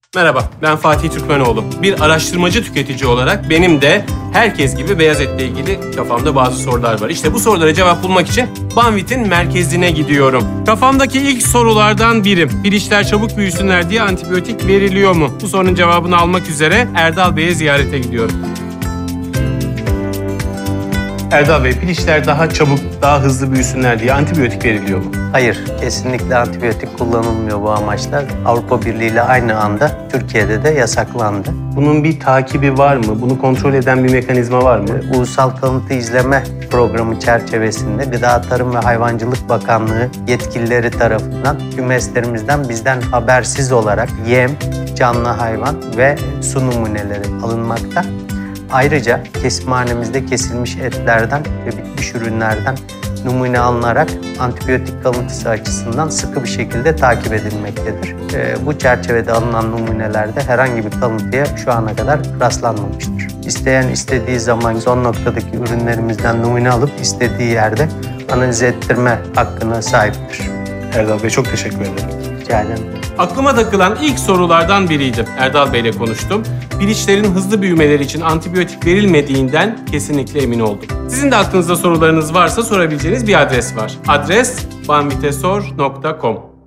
Merhaba, ben Fatih Türkmenoğlu. Bir araştırmacı tüketici olarak benim de herkes gibi beyaz etle ilgili kafamda bazı sorular var. İşte bu sorulara cevap bulmak için Banvit'in merkezine gidiyorum. Kafamdaki ilk sorulardan biri, pirinçler çabuk büyüsünler diye antibiyotik veriliyor mu? Bu sorunun cevabını almak üzere Erdal Bey'e ziyarete gidiyorum. Erdal Bey, pirinçler daha çabuk, daha hızlı büyüsünler diye antibiyotik veriliyor mu? Hayır, kesinlikle antibiyotik kullanılmıyor bu amaçlar. Avrupa Birliği ile aynı anda Türkiye'de de yasaklandı. Bunun bir takibi var mı? Bunu kontrol eden bir mekanizma var mı? Ulusal Kalıntı İzleme Programı çerçevesinde Gıda Tarım ve Hayvancılık Bakanlığı yetkilileri tarafından kümeslerimizden bizden habersiz olarak yem, canlı hayvan ve su numuneleri alınmakta. Ayrıca kesimhanemizde kesilmiş etlerden ve bitmiş ürünlerden numune alınarak antibiyotik kalıntısı açısından sıkı bir şekilde takip edilmektedir. Bu çerçevede alınan numunelerde herhangi bir kalıntıya şu ana kadar rastlanmamıştır. İsteyen istediği zaman son noktadaki ürünlerimizden numune alıp istediği yerde analiz ettirme hakkına sahiptir. Erdal Bey, çok teşekkür ederim. Rica ederim. Aklıma takılan ilk sorulardan biriydi. Erdal Bey'le konuştum. Pirinçlerin hızlı büyümeleri için antibiyotik verilmediğinden kesinlikle emin oldum. Sizin de aklınızda sorularınız varsa sorabileceğiniz bir adres var. Adres banvitesor.com.